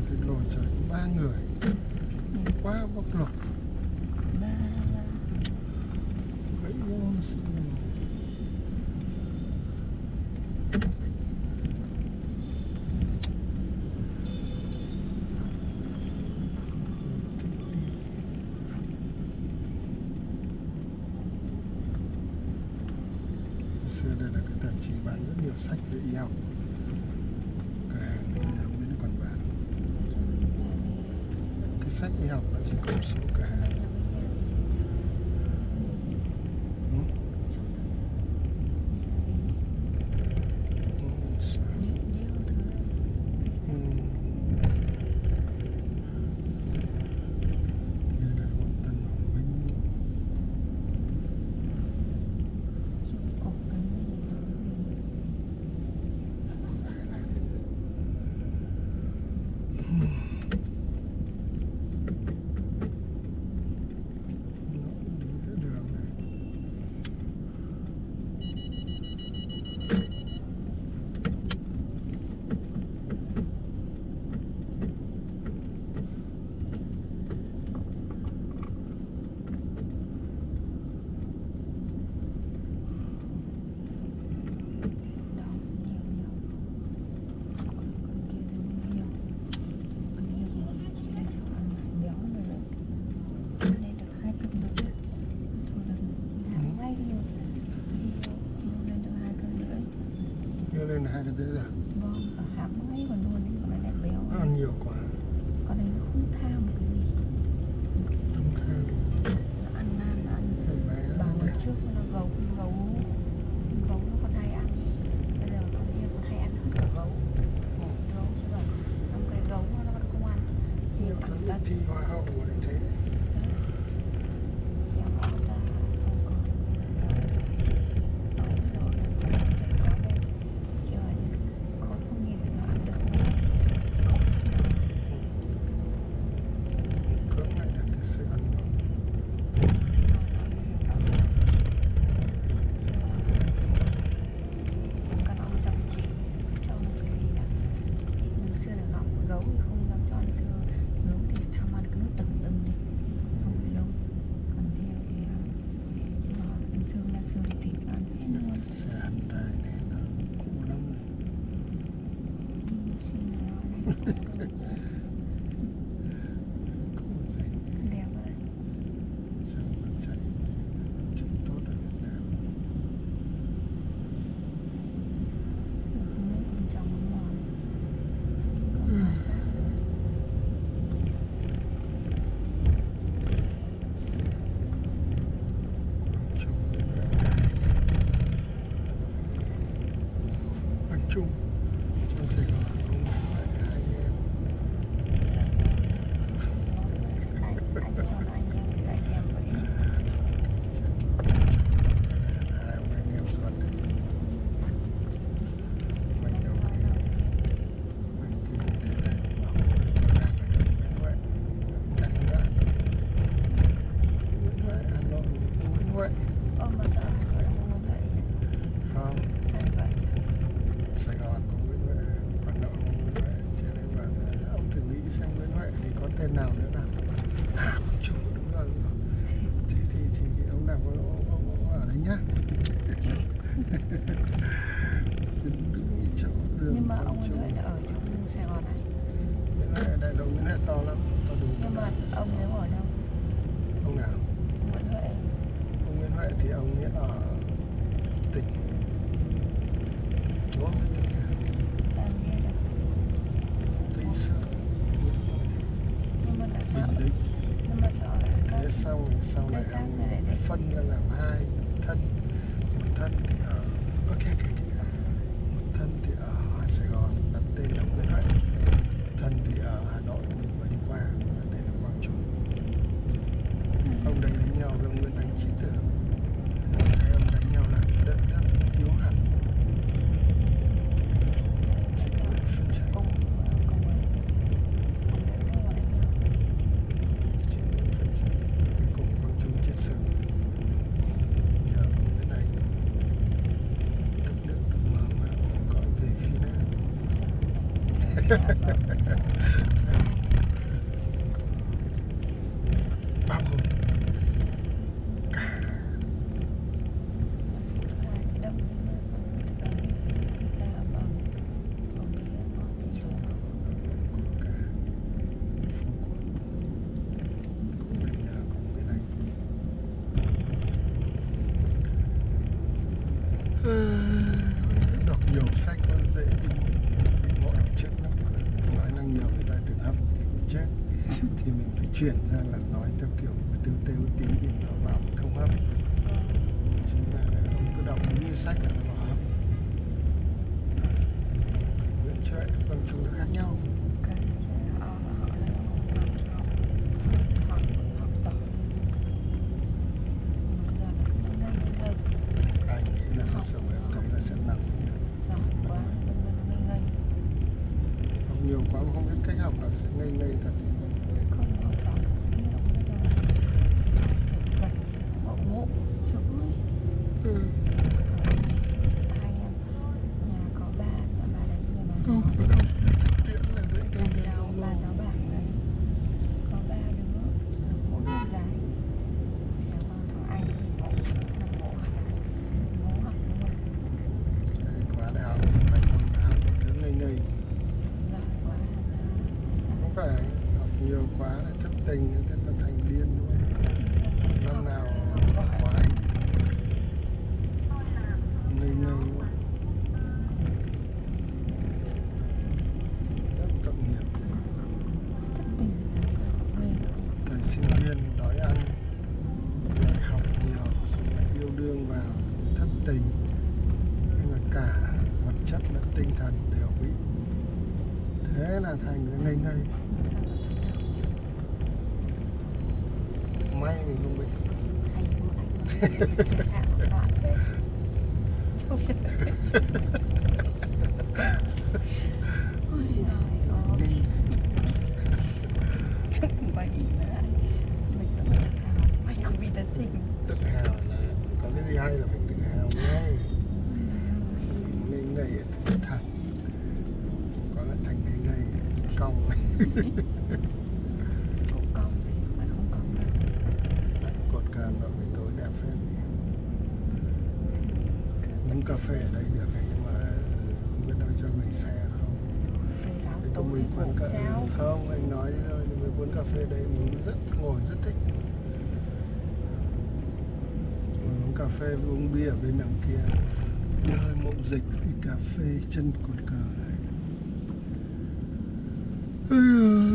Xin lỗi trời, 3 người quá bóc lột. Mấy môn xưa đây là cái tạp chí bán rất nhiều sách về y học. Cửa hàng bây giờ không biết nó còn bán cái sách y học là chỉ có một số cửa hàng. Lên là 2 cân rưỡi rồi. Vâng, và hãm ngay còn luôn đấy, còn lại béo. Nó ăn nhiều quá. Con này nó không tham một cái gì. Không tham. Nó ăn. Bảo ngày trước nó gấu nó còn hay ăn. Bây giờ con kia còn hay ăn hơn cả gấu. Gấu chứ bảo, năm cái gấu nó còn không ăn. Nhiều ăn tất. Thi hoa hậu của đấy thế. Xe Hyundai này nó cũ lắm này. Đẹp vậy. Sao nó chạy tốt ở Việt Nam. Nước bên trong nó ngon. Còn hòa sát nữa. Quang Trung trong Sài Gòn không phải hai anh em. Anh cho nó anh em thì anh em vậy. Hai ông anh em ruột đấy. Quanh nhau thì quanh cái vùng đến đây bảo tôi đang ở đường Nguyễn Huệ, cạnh đoạn Nguyễn Huệ, Hà Nội, Nguyễn Huệ. Mà sợ Hà Nội là không vậy nhỉ? Không. Sao vậy nhỉ? Sài Gòn có Nguyễn Huệ, Hà Nội có Nguyễn Huệ, cho nên bảo là ông thử nghĩ xem Nguyễn Huệ thì có tên nào nữa nào. Quang Trung đúng rồi. Thì ông nào ông ở đấy nhá. Đúng chỗ đường. Nhưng mà ông Nguyễn Huệ là ở trong Sài Gòn này. Nguyễn Huệ đại lộ Nguyễn Huệ to lắm, to đủ. Nhưng mà ông ấy ở đâu? Ông nào? Nguyễn Huệ. Ông Nguyễn Huệ thì ông ấy ở tỉnh. Đúng không? Tỉnh nào? Sao em biết được? Tây Sơn. Nhưng mà là sợ. Bình Định. Nhưng mà sợ là các. Thế xong sau này ông phân ra làm hai thân. Một thân thì ở ok. Một thân thì ở Sài Gòn đặt tên là Nguyễn Huệ. Thân thì ở Hà Nội mình vừa đi qua đặt tên là Quang Trung. Ông đấy đánh nhau với ông Nguyễn Ánh Chí Tử. Hai ông đánh nhau là đất nước yếu hẳn. Chính quyền phân tranh. Chính quyền phân tranh. Cuối cùng Quang Trung chết sớm. Nhờ ông Nguyễn Ánh đất nước được mở mang cõi về phía Nam. Bao gồm cả đọc nhiều sách nó dễ bị ngộ độc trước lắm. Nói năng nhiều người ta tưởng hấp thì bị chết. Thì mình phải chuyển ra là nói theo kiểu tếu tếu tí thì nó vào không hấp. Chứ mà ông cứ đọc đúng như sách là nó vào hấp. Nguyễn Trệ, con chung là khác nhau. Anh nghĩ là sắp sửa em thấy là sẽ nặng. Học nhiều quá mà không biết cách học là sẽ ngây ngây thật. Nhiều quá là thất tình, thế là thành điên luôn. Năm nào quá anh ngây ngây luôn. Rất tội nghiệp. Thời sinh viên đói ăn, lại học nhiều, xong lại yêu đương vào, thất tình. Nhưng mà cả vật chất lẫn tinh thần đều bị. Thế là thành ra ngây ngây. May mình không bị. Tự hào là có cái gì hay là mình tự hào ngay. Ngây ngây thì thẳng. Có lại thành ngây ngây cong. Uống cà phê ở đây được nhưng mà không biết đâu cho gửi xe không. Thì có mình quán cà phê không, anh nói thế thôi, nhưng mà quán cà phê đây mình ngồi rất thích. Uống cà phê với uống bia ở bên đằng kia, đi hơi mộ dịch đi cà phê chân cột cờ này.